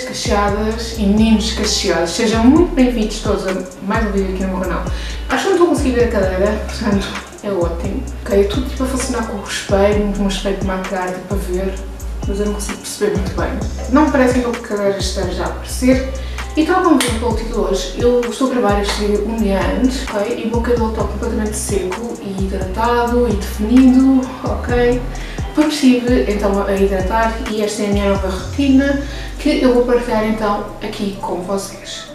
cacheadas e meninos cacheados, sejam muito bem-vindos todos a mais um vídeo aqui no meu canal. Acho que não estou a conseguir ver a cadeira, portanto é ótimo. Ok, tudo tipo a funcionar com o espelho, um espelho de maquiagem para ver, mas eu não consigo perceber muito bem. Não me parece então que a cadeira esteja a aparecer. E tal como viram pelo título hoje, eu estou a gravar este vídeo um dia antes, ok? E o meu cabelo está completamente seco e hidratado e definido, ok? Porque estive então a hidratar e esta é a minha nova rotina que eu vou partilhar então aqui com vocês.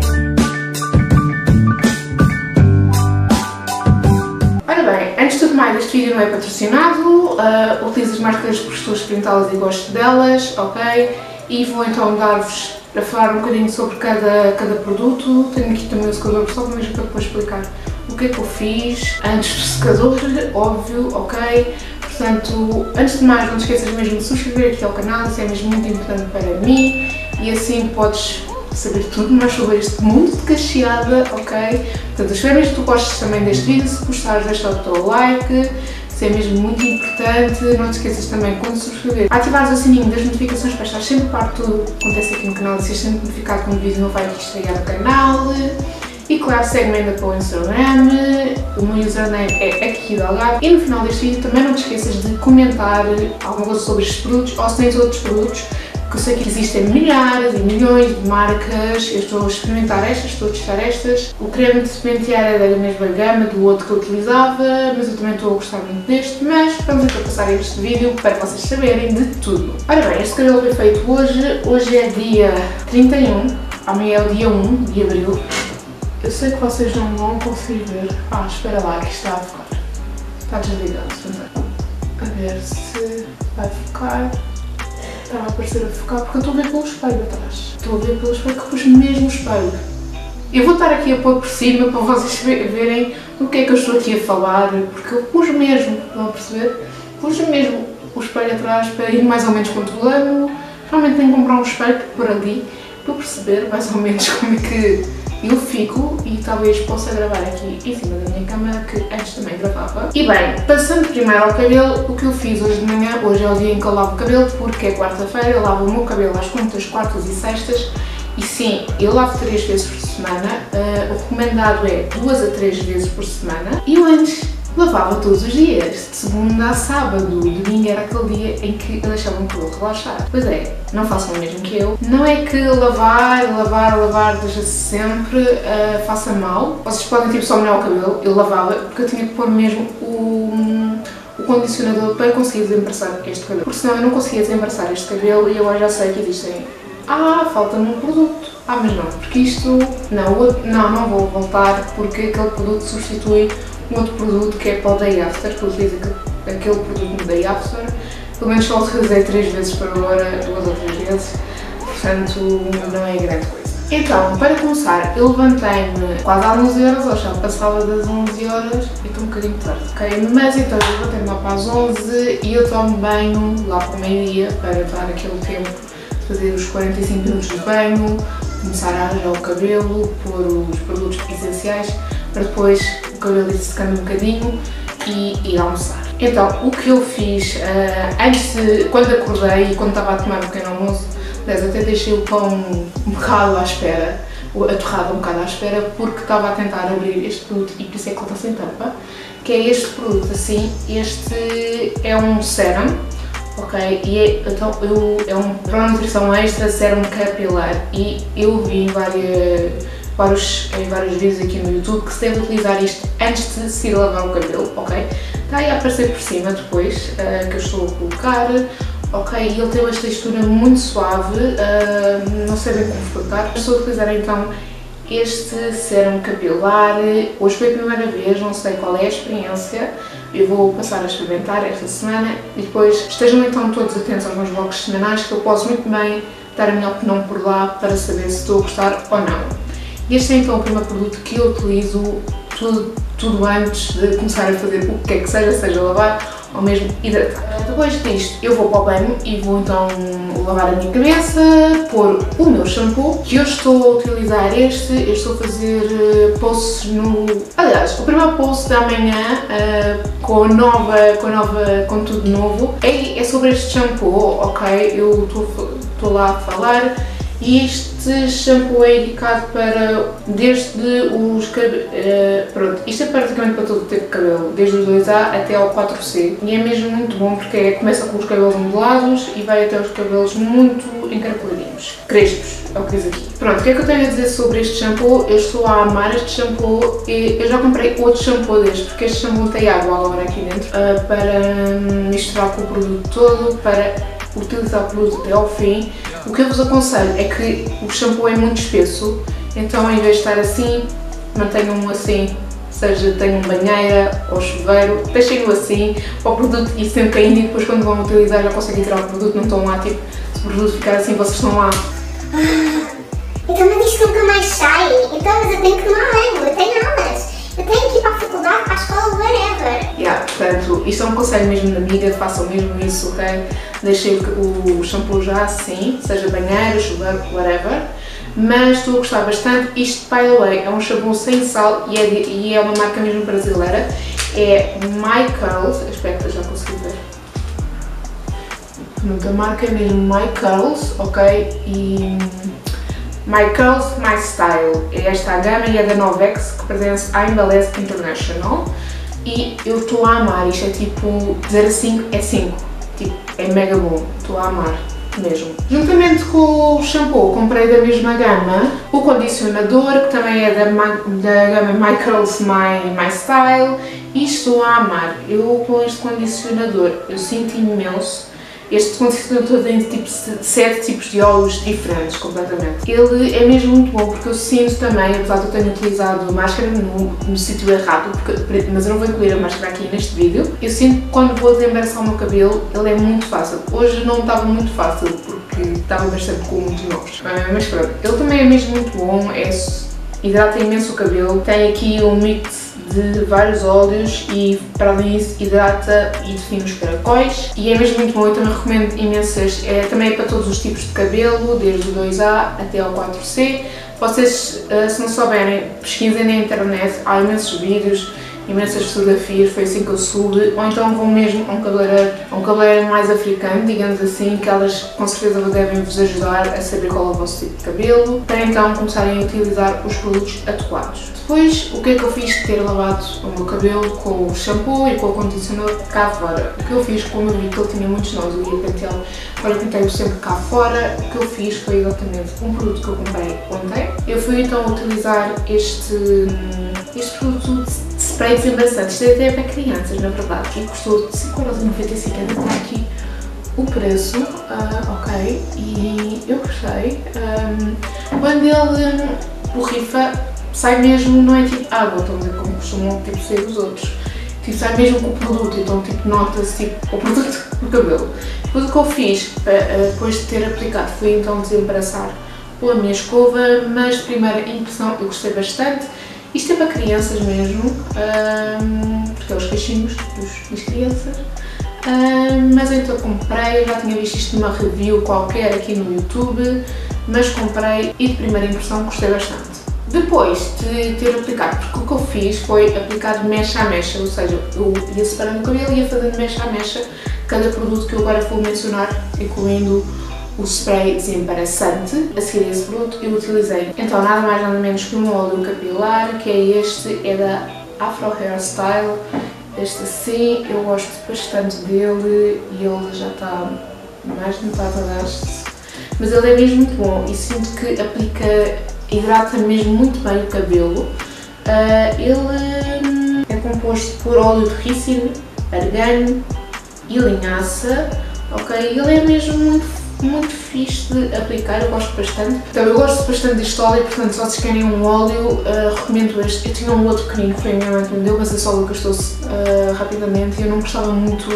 Ora bem, antes de tudo mais, este vídeo não é patrocinado, utilizo as máscaras porque estou a experimentá-las e gosto delas, ok? E vou então dar-vos para falar um bocadinho sobre cada produto. Tenho aqui também o secador, só mesmo para depois explicar o que é que eu fiz antes do secador, óbvio, ok? Portanto, antes de mais, não te esqueças mesmo de subscrever aqui ao canal, isso é mesmo muito importante para mim e assim podes saber tudo mais sobre este mundo de cacheada, ok? Portanto, espero mesmo que tu gostes também deste vídeo, se gostares deixa o teu like, isso é mesmo muito importante. Não te esqueças também, quando subscrever, ativares o sininho das notificações para estar sempre a par de tudo que acontece aqui no canal e seres sempre notificado quando o vídeo não vai estrear no canal. E claro, segue-me ainda para o Instagram, o meu username é aqui do Algarve. E no final deste vídeo também não te esqueças de comentar alguma coisa sobre estes produtos ou se tens outros produtos, que eu sei que existem milhares e milhões de marcas. Eu estou a experimentar estas, estou a testar estas. O creme de pentear é da mesma gama do outro que eu utilizava, mas eu também estou a gostar muito deste. Mas vamos então passar este vídeo para vocês saberem de tudo. Ora bem, este cabelo foi feito hoje. Hoje é dia 31, amanhã é o dia 1 de abril. Eu sei que vocês não vão conseguir ver. Espera lá, que está a focar. Está desligado também. A ver se vai focar. Está a aparecer a focar porque eu estou a ver pelo espelho atrás. Estou a ver pelo espelho que pus mesmo o espelho. Eu vou estar aqui a pôr por cima para vocês verem do que é que eu estou aqui a falar, porque eu pus mesmo, estão a perceber? Pus mesmo o espelho atrás para ir mais ou menos controlando. Realmente tenho que comprar um espelho por ali para perceber mais ou menos como é que eu fico e talvez possa gravar aqui em cima da minha cama, que antes também gravava. E bem, passando primeiro ao cabelo, o que eu fiz hoje de manhã, hoje é o dia em que eu lavo o cabelo, porque é quarta-feira, eu lavo o meu cabelo às contas, quartas e sextas, e sim, eu lavo 3 vezes por semana, o recomendado é 2 a 3 vezes por semana, e eu antes lavava todos os dias, de segunda a sábado, domingo era aquele dia em que eu deixava o cabelo relaxar. Pois é, não façam o mesmo que eu. Não é que lavar deixa-se sempre, faça mal. Vocês podem tipo só molhar o cabelo, eu lavava, porque eu tinha que pôr mesmo o condicionador para conseguir desembaraçar este cabelo. Porque senão eu não conseguia desembaraçar este cabelo e agora já sei que existem. Falta-me um produto. Mas não, porque isto, não vou voltar porque aquele produto substitui um outro produto que é para o Day After, que eu utilizo aquele produto no Day After. Pelo menos só utilizei 3 vezes por hora, 2 ou 3 vezes, portanto não é grande coisa. Então, para começar, eu levantei-me quase às 11 horas, ou já passava das 11 horas, e estou um bocadinho tarde, ok? Mas então eu levantei-me lá para as 11 e eu tomo banho lá para o meio-dia para dar aquele tempo de fazer os 45 minutos de banho, começar a arranjar o cabelo, pôr os produtos essenciais, para depois o cabelo ir secando um bocadinho e ir almoçar. Então, o que eu fiz quando acordei e quando estava a tomar um pequeno almoço, até deixei o pão um bocado à espera, a torrada um bocado à espera, porque estava a tentar abrir este produto e por isso é que ele está sem tampa, que é este produto assim. Este é um sérum, ok? E é um para nutrição extra sérum capilar, e eu vi em vários vídeos aqui no YouTube que se deve utilizar isto antes de se ir lavar o cabelo, ok? Está aí a aparecer por cima depois, que eu estou a colocar, ok? E ele tem uma textura muito suave, não sei bem como explicar. Estou a utilizar então este sérum capilar, hoje foi a primeira vez, não sei qual é a experiência, eu vou passar a experimentar esta semana e depois estejam então todos atentos aos meus vlogs semanais, que eu posso muito bem dar a minha opinião por lá para saber se estou a gostar ou não. Este é então o primeiro produto que eu utilizo tudo antes de começar a fazer o que é que seja lavar ou mesmo hidratar. Depois disto eu vou para o banho e vou então lavar a minha cabeça, pôr o meu shampoo, que eu estou a utilizar eu estou a fazer posts no... Aliás, o primeiro post da manhã com tudo novo é sobre este shampoo, ok? Eu estou lá a falar E este shampoo é indicado para desde os pronto, isto é praticamente para todo o tipo de cabelo, desde os 2A até ao 4C. E é mesmo muito bom porque começa com os cabelos ondulados e vai até os cabelos muito encaracoladinhos, crespos, é o que diz aqui. Pronto, o que é que eu tenho a dizer sobre este shampoo? Eu estou a amar este shampoo e eu já comprei outro shampoo deste, porque este shampoo tem água agora aqui dentro para misturar com o produto todo, para utilizar o produto até ao fim. O que eu vos aconselho é que o shampoo é muito espesso, então em vez de estar assim, mantenham-no assim, seja tenham banheira ou chuveiro, deixem-no assim, para o produto ir sempre caindo e depois quando vão utilizar já conseguem tirar o produto, não estão lá tipo, se o produto ficar assim vocês estão lá. Então mas isto nunca mais sai, então mas eu tenho que tomar banho, eu tenho aulas, eu tenho que ir para a faculdade, para a escola, whatever. Portanto, isto é um conselho mesmo da amiga, façam mesmo isso, ok? Deixem o shampoo já assim, seja banheiro, chuveiro, whatever. Mas estou a gostar bastante. Isto, by the way, é um shampoo sem sal e é uma marca mesmo brasileira. É My Curls, espero que já consegui ver. A marca é mesmo My Curls, ok? E My Curls, My Style. É esta a gama e é da Novex, que pertence à Embeleze International. E eu estou a amar, isto é tipo 0 a 5 é 5, tipo, é mega bom, estou a amar mesmo. Juntamente com o shampoo comprei da mesma gama o condicionador, que também é da gama My Curls My Style, e estou a amar. Eu com este condicionador, eu sinto imenso. Este condicionador tem tipo 7 tipos de óleos diferentes completamente. Ele é mesmo muito bom porque eu sinto também, apesar de eu ter utilizado máscara no sítio errado, mas eu não vou incluir a máscara aqui neste vídeo, eu sinto que quando vou desembaraçar o meu cabelo, ele é muito fácil. Hoje não estava muito fácil porque estava bastante com muitos nós. Mas pronto, ele também é mesmo muito bom, hidrata imenso o cabelo, tem aqui um mix de vários óleos e para além disso hidrata e define os caracóis e é mesmo muito bom, eu também recomendo imenso este, também é para todos os tipos de cabelo, desde o 2A até ao 4C. Vocês, se não souberem, pesquisem na internet, há imensos vídeos, imensas fotografias, foi assim que eu soube, ou então vão mesmo a um cabeleireiro mais africano, digamos assim, que elas com certeza devem vos ajudar a saber qual é o vosso tipo de cabelo, para então começarem a utilizar os produtos adequados. Depois, o que é que eu fiz de ter lavado o meu cabelo com o shampoo e com o condicionador cá fora? O que eu fiz, como eu vi que ele tinha muitos nós, eu ia penteá-lo, agora pentei-o sempre cá fora, o que eu fiz foi exatamente um produto que eu comprei ontem. Eu fui então utilizar este produto de spray desembaraçante, isto é até para crianças na verdade, e custou 5,95€, ainda está aqui o preço, ok, e eu gostei. Quando ele borrifa, sai mesmo, não é tipo água, estão a ver como costumam tipo, sair dos outros. Tipo, sai mesmo com o produto, então tipo, nota-se tipo, o produto no cabelo. Depois o que eu fiz, depois de ter aplicado, foi então desembaraçar com a minha escova, mas de primeira impressão eu gostei bastante. Isto é para crianças mesmo, porque é os cachinhos das crianças. Mas então comprei, já tinha visto isto numa review qualquer aqui no YouTube, mas comprei e de primeira impressão gostei bastante. Depois de ter aplicado, porque o que eu fiz foi aplicar de mecha a mecha, ou seja, eu ia separando o cabelo e ia fazendo mecha a mecha cada produto que eu agora vou mencionar, incluindo o spray desembaraçante. A seguir esse produto eu utilizei então nada mais nada menos que um óleo capilar, que é este, é da Afro Hairstyle. Este assim, eu gosto bastante dele e ele já está mais de metade a gasto, mas ele é mesmo muito bom e sinto que hidrata mesmo muito bem o cabelo. Ele é composto por óleo de ricino, argan e linhaça, ok? Ele é mesmo muito fixe de aplicar, eu gosto bastante. Então eu gosto bastante deste óleo, portanto se vocês querem um óleo, recomendo este. Eu tinha um outro pequenino que foi a minha mãe que me deu, mas esse óleo gastou-se rapidamente e eu não gostava muito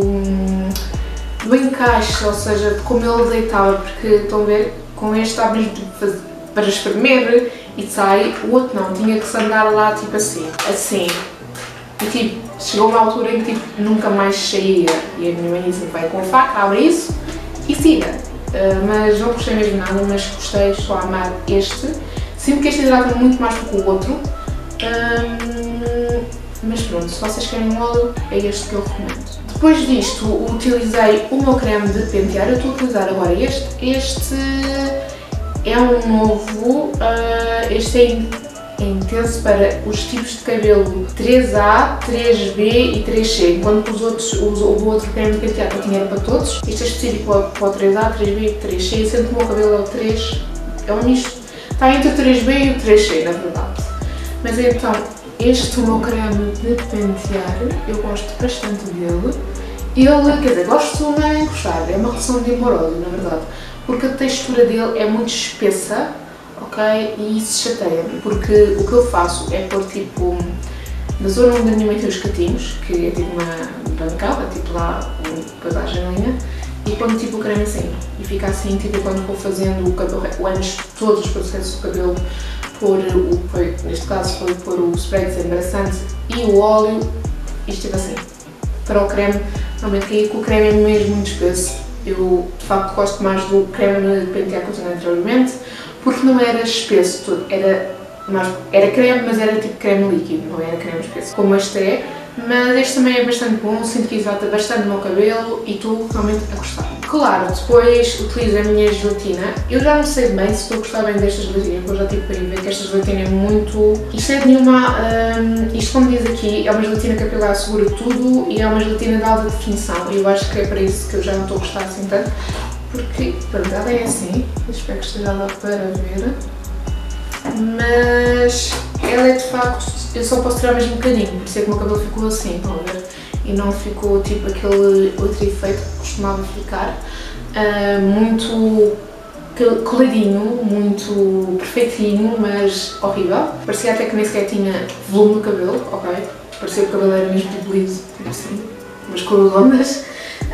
do encaixe, ou seja, de como ele deitava, porque estão a ver, com este está mesmo tipo para espremer e sai, o outro não, tinha que se andar lá tipo assim, e tipo, chegou uma altura em que tipo, nunca mais saía e a minha mãe disse, vai com a faca, abre isso e siga. Mas não gostei mesmo nada, mas gostei, estou a amar este. Sinto que este hidrata muito mais do que o outro, mas pronto, se vocês querem um óleo, é este que eu recomendo. Depois disto, utilizei o meu creme de pentear, eu estou a utilizar agora este é um novo, este é intenso para os tipos de cabelo 3A, 3B e 3C, enquanto os outros, o outro creme de penteado que eu tinha era para todos, este é específico para o 3A, 3B e 3C, sendo que o meu cabelo é o 3, é um misto, está entre o 3B e o 3C, na verdade. Mas então, este o meu creme de pentear, eu gosto bastante dele. Ele, quer dizer, gosto não é gostar, é uma relação de amor-ódio, na verdade, porque a textura dele é muito espessa, ok? E isso chateia-me, porque o que eu faço é pôr tipo, na zona onde a minha mãe tem os catinhos, que é tipo uma bancada, tipo lá, depois à janelinha, e ponho tipo o creme assim, e fica assim, tipo, quando vou fazendo o cabelo, antes de todos os processos do cabelo, neste caso foi pôr o spray desembaraçante e o óleo, isto fica assim. Para o creme, normalmente caí que o creme é mesmo muito espesso. Eu de facto gosto mais do creme de pentear que eu tinha anteriormente, porque não era espesso todo, era creme, mas era tipo creme líquido, não era creme espesso, como este é. Mas este também é bastante bom, sinto que hidrata bastante o meu cabelo e estou realmente a gostar. Claro, depois utilizo a minha gelatina. Eu já não sei bem se estou a gostar bem desta gelatina, porque eu já tive para ir ver que esta gelatina é muito... Isto é de nenhuma... isto, como diz aqui, é uma gelatina capilar, segura tudo e é uma gelatina de alta definição. E eu acho que é para isso que eu já não estou a gostar assim tanto, porque, pronto, ela é assim, eu espero que esteja lá para ver. Mas ela é de facto, eu só posso tirar mesmo um bocadinho, por isso é que o meu cabelo ficou assim, estão a ver? E não ficou tipo aquele outro efeito que costumava ficar, muito coladinho, muito perfeitinho, mas horrível. Parecia até que nem sequer tinha volume no cabelo, ok? Parecia que o cabelo era mesmo tipo liso, tipo assim, umas cores ondas.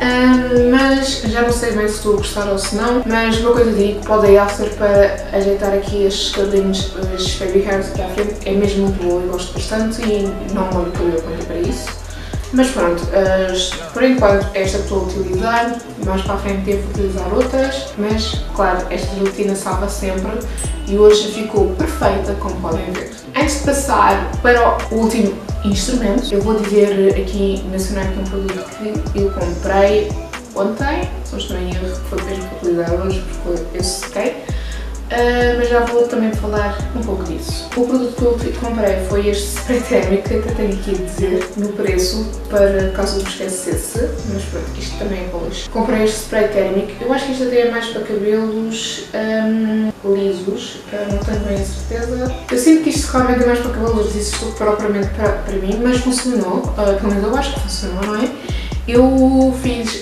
Mas já não sei bem se estou a gostar ou se não, mas uma coisa digo, pode ir after para ajeitar aqui estes cabelinhos, estes baby hairs aqui à frente, é mesmo muito boa, eu gosto bastante e não molho o cabelo quando é para isso. Mas pronto, por enquanto esta que estou a utilizar, mais para a frente devo utilizar outras, mas claro, esta gelatina salva sempre e hoje ficou perfeita, como podem ver. Antes de passar para o último instrumento, eu vou dizer aqui, mencionar aqui um produto que eu comprei ontem, só estou em erro, que foi mesmo para utilizar hoje, porque eu sequei. Mas já vou também falar um pouco disso. O produto que eu comprei foi este spray térmico, que eu tenho aqui a dizer no preço, para caso eu me esquecesse, mas pronto, isto também é para lixo. Comprei este spray térmico, eu acho que isto até é mais para cabelos lisos, não tenho bem a certeza. Eu sinto que isto realmente é mais para cabelos lisos do que propriamente para mim, mas funcionou, pelo menos eu acho que funcionou, não é? Eu fiz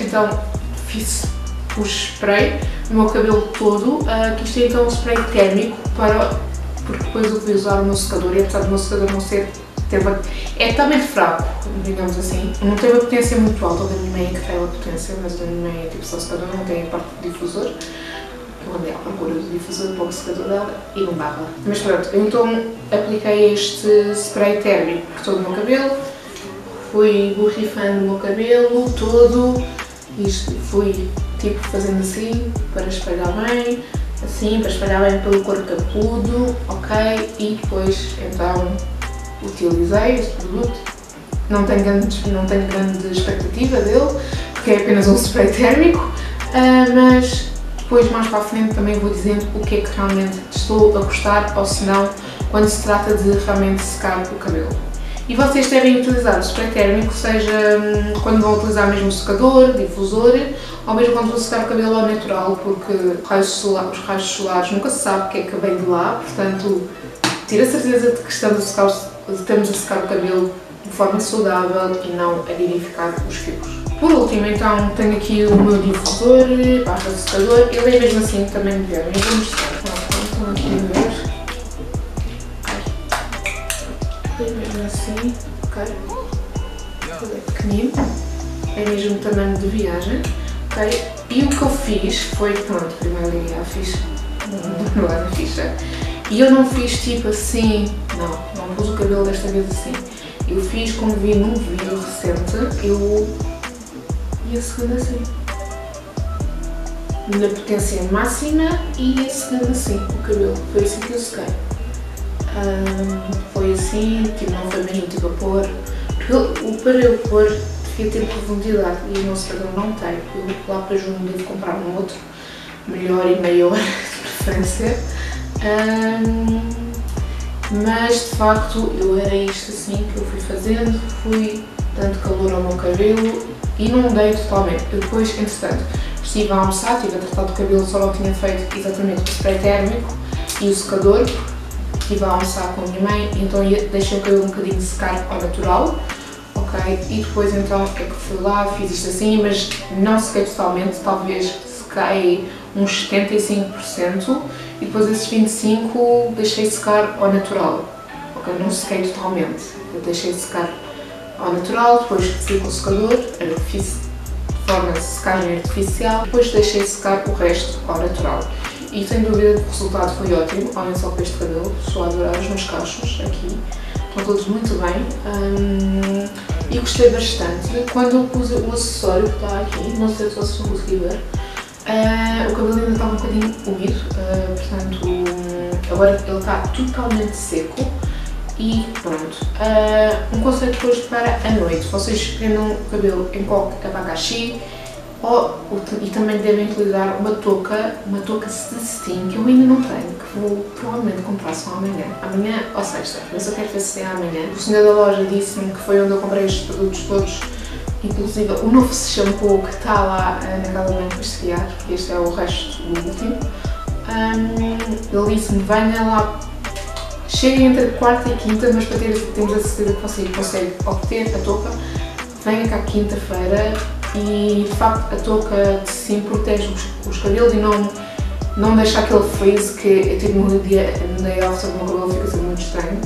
o spray no meu cabelo todo, que isto é então um spray térmico, porque depois eu fui usar o meu secador e apesar do meu secador não ser, é totalmente fraco, digamos assim, não tem uma potência muito alta, o da minha mãe é que tem uma potência, mas o da minha mãe é tipo só secador, não tem a parte do difusor. Eu andei à procura do difusor para o secador dela e não dava. Mas pronto, eu então apliquei este spray térmico por todo o meu cabelo, fui borrifando o meu cabelo todo, isto fui tipo fazendo assim, para espalhar bem, assim, para espalhar bem pelo couro cabeludo, ok? E depois, então, utilizei este produto. Não tenho grande expectativa dele, porque é apenas um spray térmico, mas depois, mais para a frente, também vou dizendo o que é que realmente estou a gostar, ou se não, quando se trata de realmente secar o cabelo. E vocês devem utilizar o spray térmico, seja quando vão utilizar mesmo o secador, difusor, ou mesmo quando vão secar o cabelo ao natural, porque os raios solares nunca se sabe o que é que vem de lá, portanto, ter a certeza de que estamos a secar o cabelo de forma saudável e não a danificar os fios. Por último, então, tenho aqui o meu difusor, barra secador, ele é mesmo assim também de verão, eu vou mostrar. Estão aqui a ver. É mesmo assim, ok? Ele é pequenino, é mesmo tamanho de viagem, ok? E o que eu fiz foi, pronto, primeiro liguei a ficha, não era a ficha, e eu não fiz tipo assim, não pus o cabelo desta vez assim. Eu fiz como vi num vídeo recente, eu ia segando assim, na potência máxima, e ia segando assim o cabelo, foi assim que eu sequei. Foi assim, tipo, não foi mesmo tipo a pôr, porque para eu pôr devia ter profundidade e o meu secador não tem, eu lá para junho devo comprar um outro, melhor e maior, diferença. Mas de facto eu era isto assim que eu fui fazendo, fui dando calor ao meu cabelo e não mudei totalmente. Eu depois, entretanto, estive a almoçar, estive a tratar do cabelo, só não tinha feito exatamente o spray térmico e o secador. Estive a almoçar com a minha mãe, então deixei o cabelo um bocadinho secar ao natural, ok? E depois então é que fui lá, fiz isto assim, mas não sequei totalmente, talvez sequei uns 75% e depois esses 25% deixei secar ao natural, ok? Não sequei totalmente, eu deixei secar ao natural, depois fui com o secador, fiz de forma de secagem artificial, depois deixei secar o resto ao natural. E sem dúvida que o resultado foi ótimo, olhem só para este cabelo, estou a adorar os meus cachos aqui, estão todos muito bem e gostei bastante. Quando eu pus o acessório que está aqui, não sei se vocês vão conseguir ver, o cabelo ainda estava um bocadinho úmido, portanto agora ele está totalmente seco e pronto. Um conselho depois para a noite, vocês prendam o cabelo em coque abacaxi e também devem utilizar uma touca de cetim que eu ainda não tenho, que vou provavelmente comprar só amanhã, ou sexta, mas eu quero ver se é amanhã. O senhor da loja disse-me que foi onde eu comprei estes produtos todos, inclusive o novo shampoo que está lá na casa de banho para estrear, porque este é o resto do último. Ele disse-me, venha lá, cheguem entre quarta e quinta, mas para termos a certeza que você consegue obter a touca, venha cá quinta-feira. E de facto a touca de sim protege os cabelos e não deixa aquele frizz que eu tive no day off, sobre o meu cabelo fica sempre muito estranho.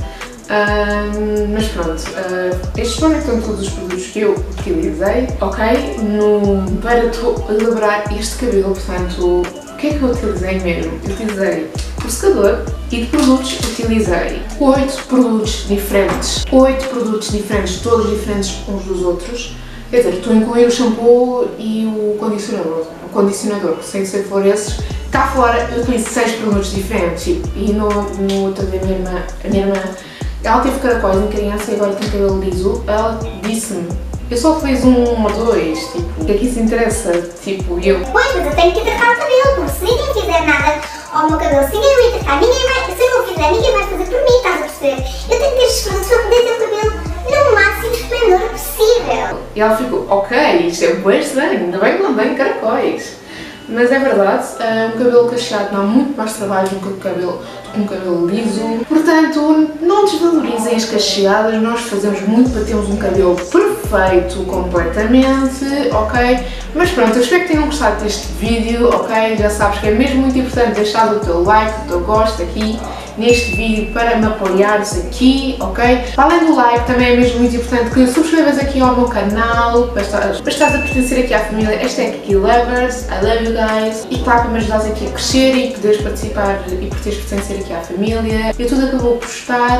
Mas pronto, estes foram então todos os produtos que eu utilizei, ok? Para elaborar este cabelo, portanto, o que é que eu utilizei mesmo? Eu utilizei o secador e de produtos utilizei 8 produtos diferentes, todos diferentes uns dos outros. Quer dizer, estou a incluir o shampoo e o condicionador, sem ser for esses. Cá fora eu utilizo 6 produtos diferentes e no outro dia a minha irmã, ela teve caracóis em criança e agora tem cabelo liso, ela disse-me, eu só fiz 1 ou 2, tipo, o que é que isso interessa? Tipo, eu... Pois, mas eu tenho que tratar o cabelo, porque se ninguém fizer nada ao meu cabelo, se ninguém vai tratar, se eu não fizer, ninguém vai fazer por mim, estás a perceber? Eu tenho que ter estes produtos para poder ter o cabelo no máximo esplendor possível. E ela ficou, ok, isto é bem estranho, ainda bem que não tenho caracóis. Mas é verdade, um cabelo cacheado dá muito mais trabalho do que um cabelo liso. Portanto, não desvalorizem as cacheadas, nós fazemos muito para termos um cabelo perfeito completamente, ok? Mas pronto, eu espero que tenham gostado deste vídeo, ok? Já sabes que é mesmo muito importante deixar o teu like, o teu gosto aqui neste vídeo para me apoiares aqui, ok? Além do like, também é mesmo muito importante que subscrevas aqui ao meu canal para estares a pertencer aqui à família #KikiLovers, I love you guys, e claro, para me ajudares aqui a crescer e poderes participar e poderes pertencer aqui à família. E tudo que eu vou postar,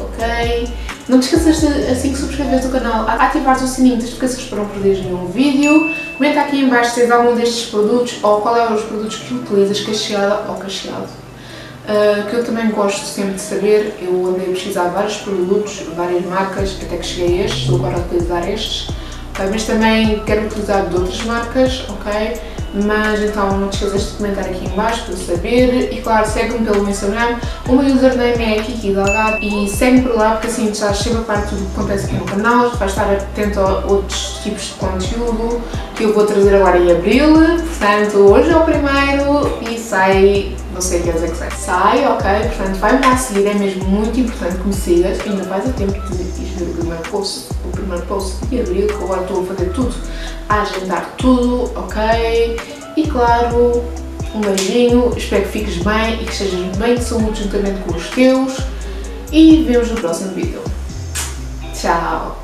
ok? Não te esqueças de, assim que subscreveres o canal, ativares o sininho das notificações para não perderes nenhum vídeo. Comenta aqui em baixo se tens algum destes produtos ou qual é os produtos que utilizas, cacheada ou cacheado. Que eu também gosto sempre de saber. Eu andei a pesquisar vários produtos, várias marcas, até que cheguei a estes, estou agora a utilizar estes, okay? Mas também quero utilizar de outras marcas, ok? Mas então não te esqueças de comentar aqui em baixo para eu saber e claro, segue-me pelo Instagram, o meu username é Kiki Delgado e segue-me por lá porque assim estás sempre a par de tudo o que acontece aqui no canal, vais estar atento a outros tipos de conteúdo que eu vou trazer agora em abril, portanto hoje é o primeiro e sai, não sei que dizer que sai, ok? Portanto vai-me lá a seguir, é mesmo muito importante que me sigas, ainda vais a tempo de ver o primeiro post de abril, que agora estou a fazer tudo, a agendar tudo, ok? E claro, um beijinho, espero que fiques bem e que estejas bem de saúde juntamente com os teus e vemos no próximo vídeo. Tchau!